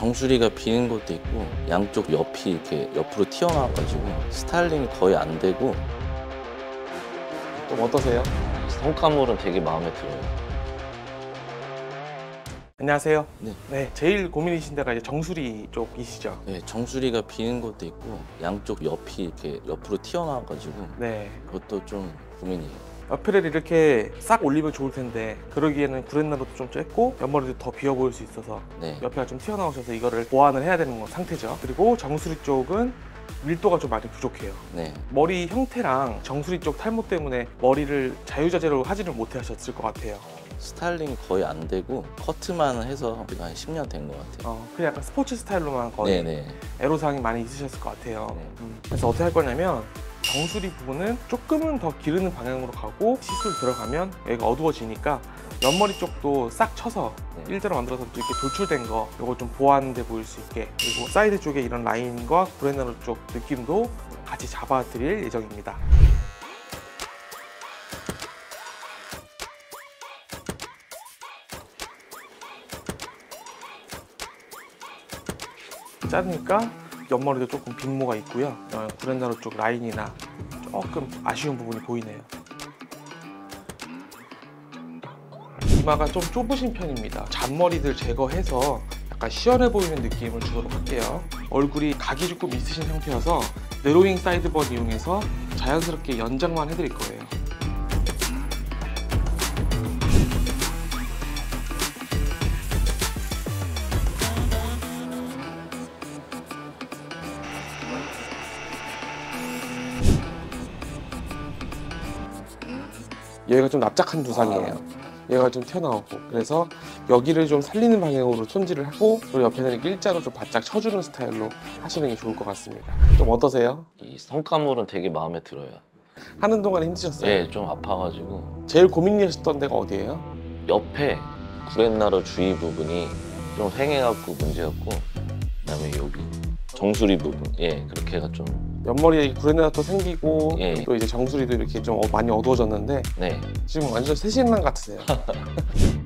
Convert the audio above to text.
정수리가 비는 것도 있고 양쪽 옆이 이렇게 옆으로 튀어나와가지고 스타일링이 거의 안 되고. 좀 어떠세요? 성과물은 되게 마음에 들어요. 안녕하세요. 네. 제일 고민이신 데가 이제 정수리 쪽이시죠? 네, 정수리가 비는 것도 있고 양쪽 옆이 이렇게 옆으로 튀어나와가지고 네. 그것도 좀 고민이에요. 옆에를 이렇게 싹 올리면 좋을 텐데 그러기에는 구렛나루도 좀 짧고 옆머리도 더 비어 보일 수 있어서 네. 옆에가 좀 튀어나오셔서 이거를 보완을 해야 되는 상태죠. 그리고 정수리 쪽은 밀도가 좀 많이 부족해요. 네. 머리 형태랑 정수리 쪽 탈모 때문에 머리를 자유자재로 하지를 못해 하셨을 것 같아요. 스타일링이 거의 안 되고 커트만 해서 한 10년 된 것 같아요. 그냥 약간 스포츠 스타일로만 거의 네네. 애로사항이 많이 있으셨을 것 같아요. 네. 그래서 어떻게 할 거냐면 정수리 부분은 조금은 더 기르는 방향으로 가고 시술 들어가면 여기가 어두워지니까 옆머리 쪽도 싹 쳐서 네. 일자로 만들어서 이렇게 돌출된 거 이거 좀 보완돼 보일 수 있게, 그리고 사이드 쪽에 이런 라인과 구렛나루 쪽 느낌도 같이 잡아 드릴 예정입니다. 자르니까 옆머리도 조금 빈모가 있고요. 구렛나루 쪽 라인이나 조금 아쉬운 부분이 보이네요. 이마가 좀 좁으신 편입니다. 잔머리들 제거해서 약간 시원해 보이는 느낌을 주도록 할게요. 얼굴이 각이 조금 있으신 상태여서 네로잉 사이드번 이용해서 자연스럽게 연장만 해드릴 거예요. 여기가 좀 납작한 두상이에요. 얘가 좀 튀어나오고, 그래서 여기를 좀 살리는 방향으로 손질을 하고, 그리고 옆에는 이렇게 일자로 좀 바짝 쳐주는 스타일로 하시는 게 좋을 것 같습니다. 좀 어떠세요? 이 성과물은 되게 마음에 들어요. 하는 동안에 힘드셨어요? 네, 좀 아파가지고. 제일 고민이셨던 데가 어디예요? 옆에 구렛나루 주위 부분이 좀 휑해갖고 문제였고, 그다음에 여기 정수리 부분, 예, 그렇게 해가 좀. 옆머리에 구렛나루도 생기고, 예. 또 이제 정수리도 이렇게 좀 많이 어두워졌는데 네. 지금 완전 새신랑 같으세요.